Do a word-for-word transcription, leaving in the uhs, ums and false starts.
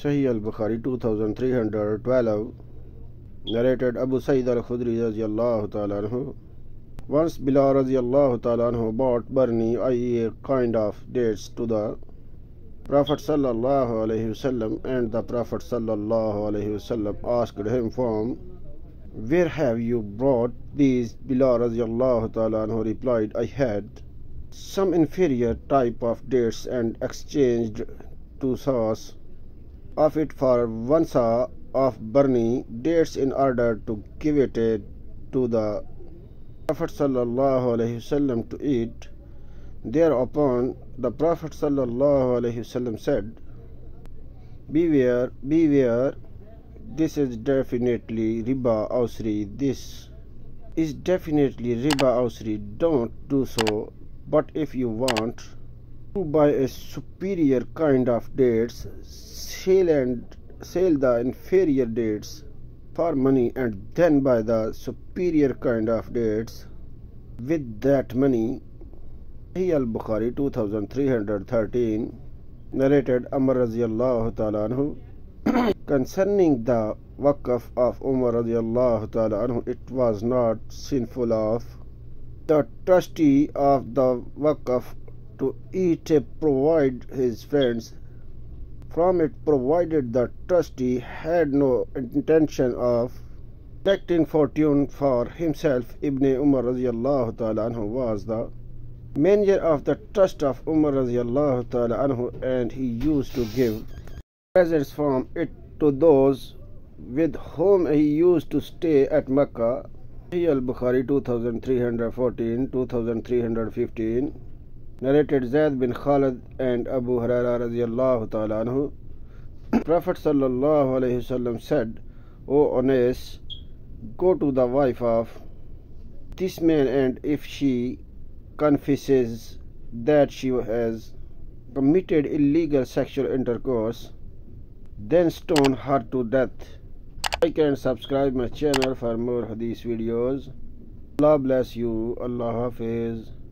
Sahih al-Bukhari two thousand three hundred twelve. Narrated Abu Sa'id al-Khudri radiyallahu ta'ala anhu. Once Bilal radiyallahu ta'ala anhu bought Barni, that is a kind of dates, to the Prophet sallallahu alaihi wasallam, and the Prophet sallallahu alaihi wasallam asked him from, "Where have you brought these?" Bilal radiyallahu ta'ala anhu replied, "I had some inferior type of dates and exchanged two saws of it for one saw of Barni dates in order to give it to the Prophet sallallahu alaihi wasallam to eat." Thereupon the Prophet sallallahu alaihi wasallam said, Beware, beware, this is definitely riba ausri, this is definitely riba ausri, don't do so. But if you want to buy a superior kind of dates, sell and sell the inferior dates for money, and then buy the superior kind of dates with that money. Sahih al-Bukhari two thousand three hundred thirteen. Narrated Umar radiyallahu ta'ala anhu. Concerning the waqf of Umar radiyallahu ta'ala anhu, it was not sinful of the trustee of the waqf to eat a provide his friends from it, provided the trustee had no intention of collecting fortune for himself. Ibn Umar radiyallahu ta'ala anhu was the manager of the trust of Umar radiyallahu ta'ala anhu, and he used to give presents from it to those with whom he used to stay at Mecca. Sahih al-Bukhari two thousand three hundred fourteen, two thousand three hundred fifteen. Narrated Zayd bin Khalid and Abu Hurairah radiyallahu ta'ala anhu. Prophet sallallahu alayhi wasallam said, "O Anas, go to the wife of this man, and if she confesses that she has committed illegal sexual intercourse, then stone her to death." Like and subscribe my channel for more hadith videos. Allah bless you. Allah Hafiz.